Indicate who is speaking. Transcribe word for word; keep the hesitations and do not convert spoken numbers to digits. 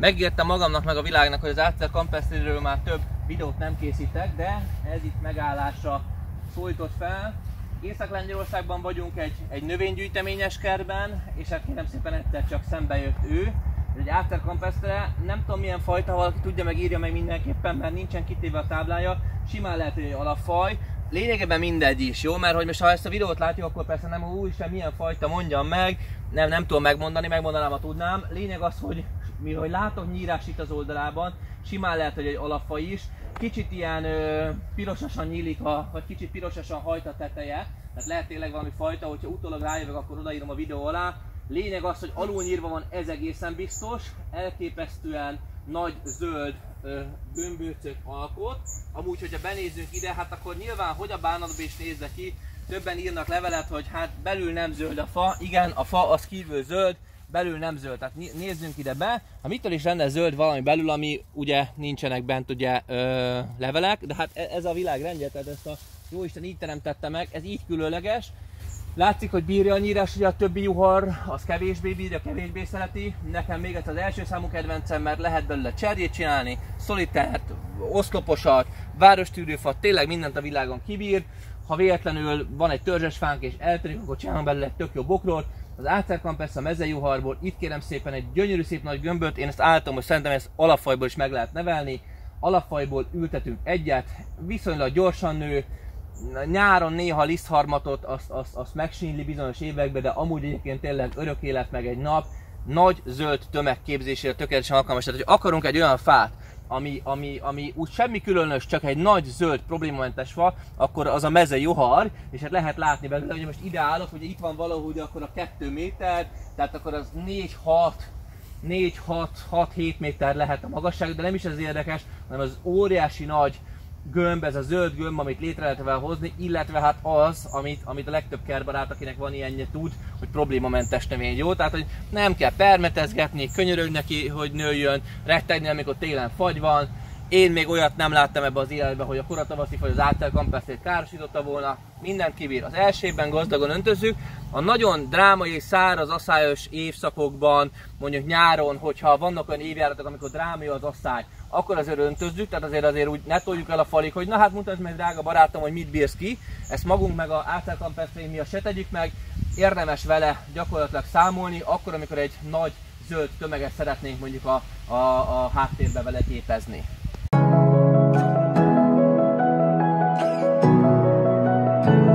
Speaker 1: Megírtam magamnak meg a világnak, hogy az Acer Campestréről már több videót nem készítek, de ez itt megállásra szólított fel. Észak-Lengyelországban vagyunk egy, egy növénygyűjteményes kertben, és hát kérem szépen egyszer csak szembe jött ő. Ez egy Acer Campestre, nem tudom milyen fajta, ha valaki tudja, meg írja meg mindenképpen, mert nincsen kitéve a táblája. Simán lehet, hogy egy alapfaj. Lényegében mindegy is, jó? Mert hogy most ha ezt a videót látjuk, akkor persze nem, úristen, milyen fajta, mondjam meg. Nem, nem tudom megmondani, megmondanám, ha tudnám. Lényeg az, hogy mi, hogy látok nyírás itt az oldalában, simán lehet, hogy egy alapfaj is. Kicsit ilyen ö, pirosasan nyílik, a, vagy kicsit pirosasan hajt a teteje. Tehát lehet tényleg valami fajta, hogyha utólag rájövök, akkor odaírom a videó alá. Lényeg az, hogy alulnyírva van, ez egészen biztos. Elképesztően nagy zöld ö, gömböcöt alkot. Amúgy, hogyha benézzünk ide, hát akkor nyilván, hogy a bánatba is nézze ki. Többen írnak levelet, hogy hát belül nem zöld a fa. Igen, a fa az kívül zöld, belül nem zöld. Tehát nézzünk ide be. Ha mitől is lenne zöld valami belül, ami ugye nincsenek bent ugye ö, levelek, de hát ez a világ rendje, tehát ezt a jóisten így teremtette meg, ez így különleges. Látszik, hogy bírja a nyírás, ugye a többi juhar az kevésbé bírja, kevésbé szereti. Nekem még ez az első számú kedvencem, mert lehet belőle cserjét csinálni, szolitert, oszloposat, várostűrőfat, tényleg mindent a világon kibír. Ha véletlenül van egy törzses fánk és eltörik, akkor csinálom belőle egy tök jó bokrot. Az Acer Campestre mezejuharból, itt kérem szépen egy gyönyörű szép nagy gömböt, én ezt állítom, hogy szerintem ezt alapfajból is meg lehet nevelni. Alapfajból ültetünk egyet, viszonylag gyorsan nő, nyáron néha lisztharmatot azt, azt, azt megsínli bizonyos években, de amúgy egyébként tényleg örök élet meg egy nap. Nagy zöld tömegképzésére tökéletesen alkalmas, tehát hogy akarunk egy olyan fát, ami, ami, ami úgy semmi különös, csak egy nagy zöld problémamentes fa, akkor az a mezejuhar, és hát lehet látni belőle, hogy most ide állok, hogy itt van valahogy akkor a kettő méter, tehát akkor az négy hat, négy hat, hat hét méter lehet a magasság, de nem is ez érdekes, hanem az óriási nagy gömb, ez a zöld gömb, amit létre lehet vele hozni, illetve hát az, amit, amit a legtöbb kertbarát, akinek van ilyenje, tud, hogy problémamentes növény, jó? Tehát, hogy nem kell permetezgetni, könyörög neki, hogy nőjön, rettegni, amikor télen fagy van. Én még olyat nem láttam ebbe az életben, hogy a koratavaszi fagy az Acer Campestrét károsította volna. Mindent kibír. Az első évben gazdagon öntözzük. A nagyon drámai, száraz, aszályos évszakokban, mondjuk nyáron, hogyha vannak olyan évjáratok, amikor drámai az asszály, akkor azért öntözzük, tehát azért azért úgy ne toljuk el a falig, hogy na hát mutasd meg, drága barátom, hogy mit bírsz ki. Ezt magunk meg a Acer Campestrénk miatt se tegyük meg. Érdemes vele gyakorlatilag számolni, akkor, amikor egy nagy zöld tömeget szeretnénk mondjuk a, a, a háttérbe vele képezni.